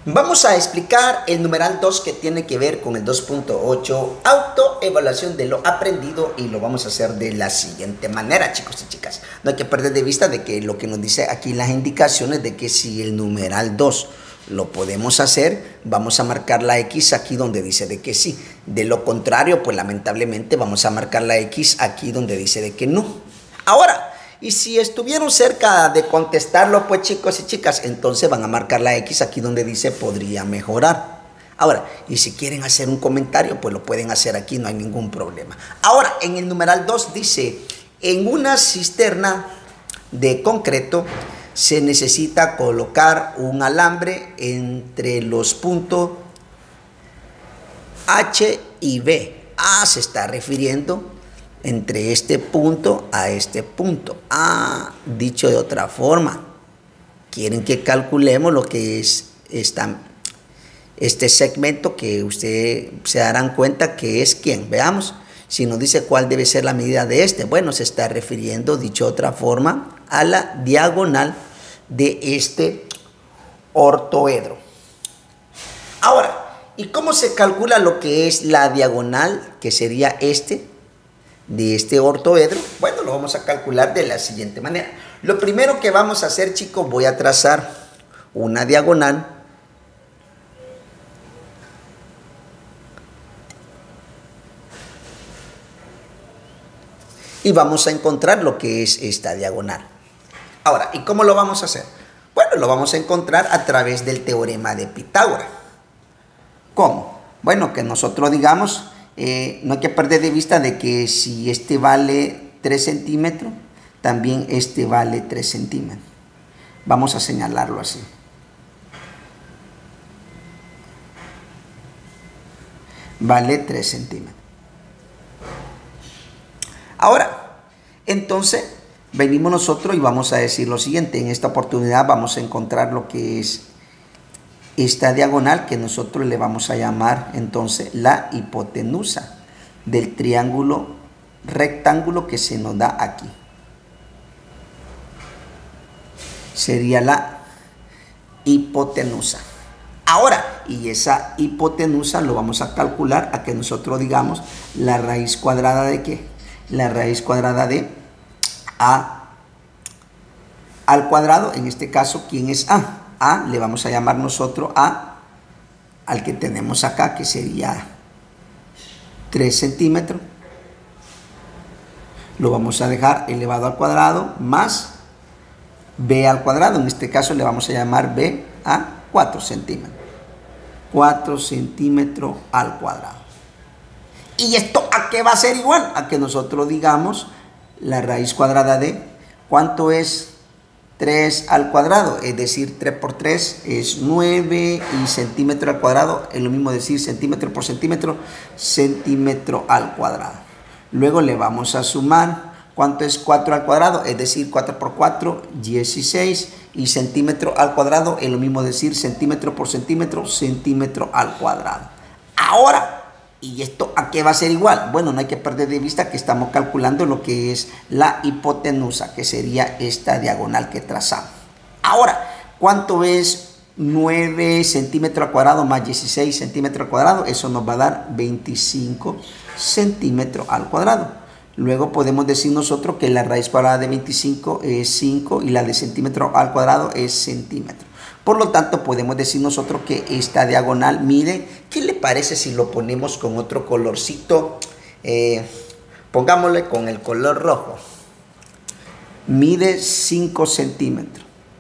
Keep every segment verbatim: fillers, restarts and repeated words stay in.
Vamos a explicar el numeral dos que tiene que ver con el dos punto ocho, autoevaluación de lo aprendido, y lo vamos a hacer de la siguiente manera, chicos y chicas. No hay que perder de vista de que lo que nos dice aquí las indicaciones de que si el numeral dos lo podemos hacer, vamos a marcar la X aquí donde dice de que sí. De lo contrario, pues lamentablemente vamos a marcar la X aquí donde dice de que no. Ahora, y si estuvieron cerca de contestarlo, pues chicos y chicas, entonces van a marcar la X aquí donde dice podría mejorar. Ahora, y si quieren hacer un comentario, pues lo pueden hacer aquí, no hay ningún problema. Ahora, en el numeral dos dice, en una cisterna de concreto se necesita colocar un alambre entre los puntos H y B. Ah, se está refiriendo entre este punto a este punto. Ah, dicho de otra forma, quieren que calculemos lo que es esta, este segmento, que ustedes se darán cuenta que es quién. Veamos, si nos dice cuál debe ser la medida de este. Bueno, se está refiriendo, dicho de otra forma, a la diagonal de este ortoedro. Ahora, ¿y cómo se calcula lo que es la diagonal, que sería este, de este ortoedro? Bueno, lo vamos a calcular de la siguiente manera. Lo primero que vamos a hacer, chicos, voy a trazar una diagonal y vamos a encontrar lo que es esta diagonal. Ahora, ¿y cómo lo vamos a hacer? Bueno, lo vamos a encontrar a través del teorema de Pitágoras. ¿Cómo? Bueno, que nosotros digamos, Eh, no hay que perder de vista de que si este vale tres centímetros, también este vale tres centímetros. Vamos a señalarlo así. Vale tres centímetros. Ahora, entonces, venimos nosotros y vamos a decir lo siguiente. En esta oportunidad vamos a encontrar lo que es esta diagonal, que nosotros le vamos a llamar entonces la hipotenusa del triángulo rectángulo que se nos da aquí. Sería la hipotenusa. Ahora, y esa hipotenusa lo vamos a calcular a que nosotros digamos la raíz cuadrada de ¿qué? La raíz cuadrada de A al cuadrado. En este caso, ¿quién es A? A le vamos a llamar nosotros A al que tenemos acá, que sería tres centímetros. Lo vamos a dejar elevado al cuadrado más B al cuadrado. En este caso le vamos a llamar B a cuatro centímetros. cuatro centímetros al cuadrado. ¿Y esto a qué va a ser igual? A que nosotros digamos la raíz cuadrada de ¿cuánto es tres al cuadrado? Es decir, tres por tres es nueve, y centímetro al cuadrado es lo mismo decir centímetro por centímetro, centímetro al cuadrado. Luego le vamos a sumar ¿cuánto es cuatro al cuadrado? Es decir, cuatro por cuatro, dieciséis, y centímetro al cuadrado es lo mismo decir centímetro por centímetro, centímetro al cuadrado. Ahora, ¿y esto a qué va a ser igual? Bueno, no hay que perder de vista que estamos calculando lo que es la hipotenusa, que sería esta diagonal que trazamos. Ahora, ¿cuánto es nueve centímetros al cuadrado más dieciséis centímetros al cuadrado? Eso nos va a dar veinticinco centímetros al cuadrado. Luego podemos decir nosotros que la raíz cuadrada de veinticinco es cinco y la de centímetro al cuadrado es centímetro. Por lo tanto, podemos decir nosotros que esta diagonal mide, ¿qué le parece si lo ponemos con otro colorcito? Eh, pongámosle con el color rojo. Mide cinco centímetros.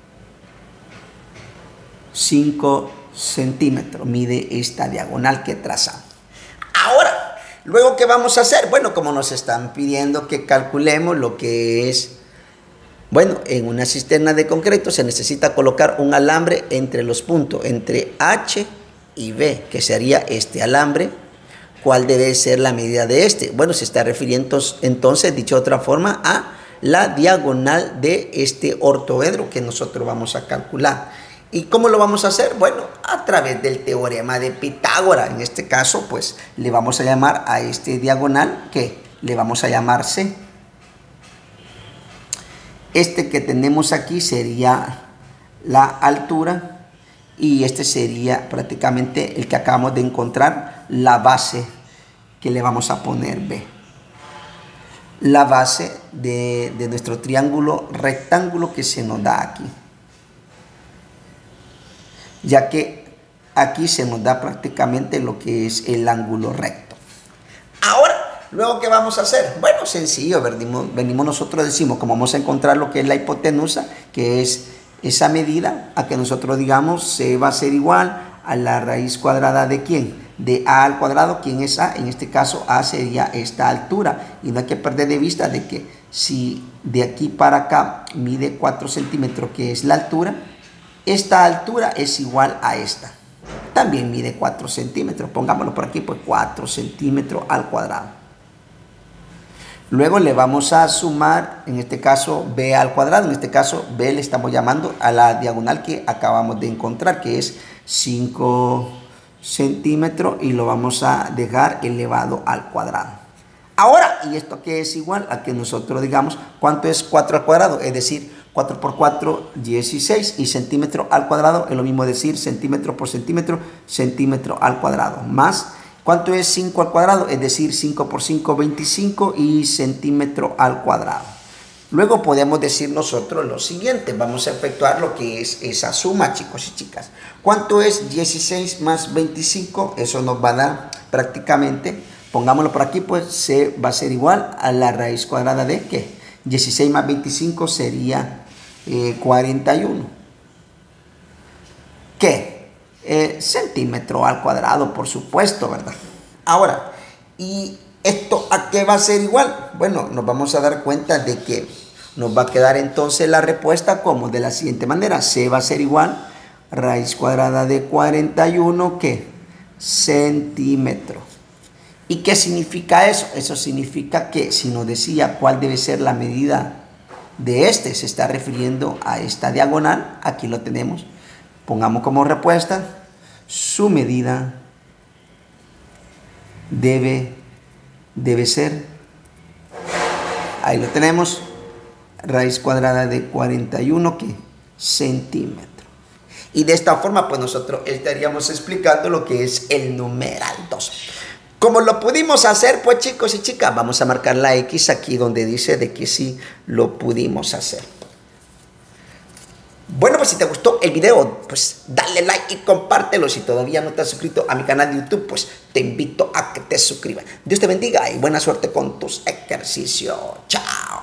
cinco centímetros mide esta diagonal que trazamos. Ahora, ¿luego qué vamos a hacer? Bueno, como nos están pidiendo que calculemos lo que es... Bueno, en una cisterna de concreto se necesita colocar un alambre entre los puntos, entre H y B, que sería este alambre. ¿Cuál debe ser la medida de este? Bueno, se está refiriendo entonces, dicho de otra forma, a la diagonal de este ortoedro que nosotros vamos a calcular. ¿Y cómo lo vamos a hacer? Bueno, a través del teorema de Pitágoras. En este caso, pues, le vamos a llamar a este diagonal, que le vamos a llamar C. Este que tenemos aquí sería la altura y este sería prácticamente el que acabamos de encontrar, la base que le vamos a poner B. La base de, de nuestro triángulo rectángulo que se nos da aquí. Ya que aquí se nos da prácticamente lo que es el ángulo recto. Ahora, luego, ¿qué vamos a hacer? Bueno, sencillo, venimos, venimos nosotros decimos, como vamos a encontrar lo que es la hipotenusa, que es esa medida, a que nosotros digamos C va a ser igual a la raíz cuadrada de ¿quién? De A al cuadrado. ¿Quién es A? En este caso A sería esta altura, y no hay que perder de vista de que si de aquí para acá mide cuatro centímetros, que es la altura, esta altura es igual a esta, también mide cuatro centímetros, pongámoslo por aquí, pues cuatro centímetros al cuadrado. Luego le vamos a sumar, en este caso, B al cuadrado. En este caso, B le estamos llamando a la diagonal que acabamos de encontrar, que es cinco centímetros, y lo vamos a dejar elevado al cuadrado. Ahora, ¿y esto qué es igual? A que nosotros digamos, ¿cuánto es cuatro al cuadrado? Es decir, cuatro por cuatro, dieciséis, y centímetro al cuadrado es lo mismo decir centímetro por centímetro, centímetro al cuadrado, más ¿cuánto es cinco al cuadrado? Es decir, cinco por cinco, veinticinco, y centímetro al cuadrado. Luego podemos decir nosotros lo siguiente. Vamos a efectuar lo que es esa suma, chicos y chicas. ¿Cuánto es dieciséis más veinticinco? Eso nos va a dar prácticamente, pongámoslo por aquí, pues C va a ser igual a la raíz cuadrada de ¿qué? dieciséis más veinticinco sería eh, cuarenta y uno. ¿Qué? Eh, centímetro al cuadrado, por supuesto, ¿verdad? Ahora, ¿y esto a qué va a ser igual? Bueno, nos vamos a dar cuenta de que nos va a quedar entonces la respuesta como de la siguiente manera. C va a ser igual raíz cuadrada de cuarenta y uno, ¿qué? Centímetro. ¿Y qué significa eso? Eso significa que si nos decía cuál debe ser la medida de este, se está refiriendo a esta diagonal. Aquí lo tenemos. Pongamos como respuesta, su medida debe, debe ser, ahí lo tenemos, raíz cuadrada de cuarenta y uno, ¿qué? Centímetro. Y de esta forma, pues nosotros estaríamos explicando lo que es el numeral dos. Como lo pudimos hacer, pues chicos y chicas, vamos a marcar la X aquí donde dice de que sí lo pudimos hacer. Bueno, pues si te gustó el video, pues dale like y compártelo. Si todavía no te has suscrito a mi canal de YouTube, pues te invito a que te suscribas. Dios te bendiga y buena suerte con tus ejercicios. Chao.